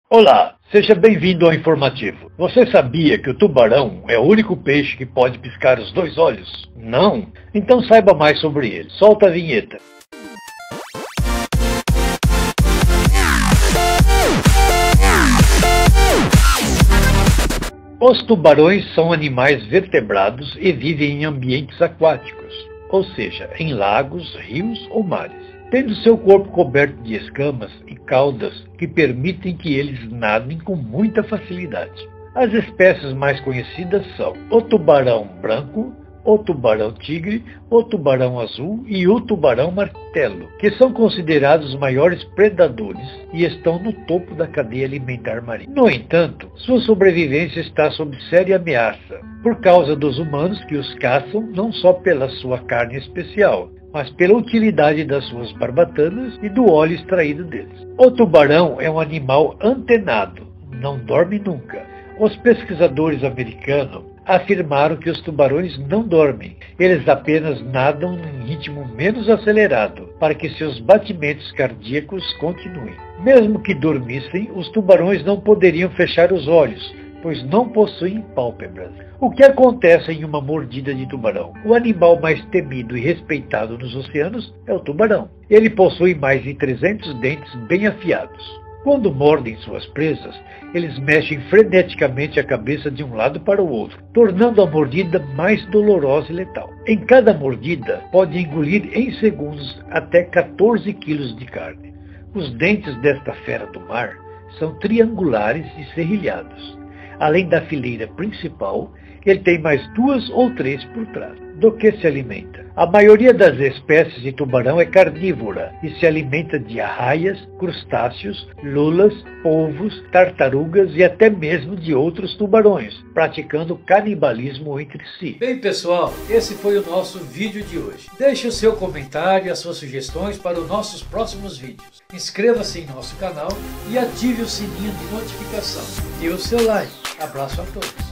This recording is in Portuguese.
Olá, seja bem-vindo ao informativo. Você sabia que o tubarão é o único peixe que pode piscar os dois olhos? Não? Então saiba mais sobre ele. Solta a vinheta. Os tubarões são animais vertebrados e vivem em ambientes aquáticos, ou seja, em lagos, rios ou mares, tendo seu corpo coberto de escamas e caudas que permitem que eles nadem com muita facilidade. As espécies mais conhecidas são o tubarão branco, o tubarão tigre, o tubarão azul e o tubarão martelo, que são considerados os maiores predadores e estão no topo da cadeia alimentar marinha. No entanto, sua sobrevivência está sob séria ameaça, por causa dos humanos que os caçam não só pela sua carne especial, mas pela utilidade das suas barbatanas e do óleo extraído deles. O tubarão é um animal antenado, não dorme nunca. Os pesquisadores americanos afirmaram que os tubarões não dormem, eles apenas nadam num ritmo menos acelerado, para que seus batimentos cardíacos continuem. Mesmo que dormissem, os tubarões não poderiam fechar os olhos, pois não possuem pálpebras. O que acontece em uma mordida de tubarão? O animal mais temido e respeitado nos oceanos é o tubarão. Ele possui mais de 300 dentes bem afiados. Quando mordem suas presas, eles mexem freneticamente a cabeça de um lado para o outro, tornando a mordida mais dolorosa e letal. Em cada mordida, pode engolir em segundos até 14 quilos de carne. Os dentes desta fera do mar são triangulares e serrilhados. Além da fileira principal, ele tem mais 2 ou 3 por trás. Do que se alimenta? A maioria das espécies de tubarão é carnívora e se alimenta de arraias, crustáceos, lulas, polvos, tartarugas e até mesmo de outros tubarões, praticando canibalismo entre si. Bem pessoal, esse foi o nosso vídeo de hoje. Deixe o seu comentário e as suas sugestões para os nossos próximos vídeos. Inscreva-se em nosso canal e ative o sininho de notificação. Dê o seu like. Abraço a todos.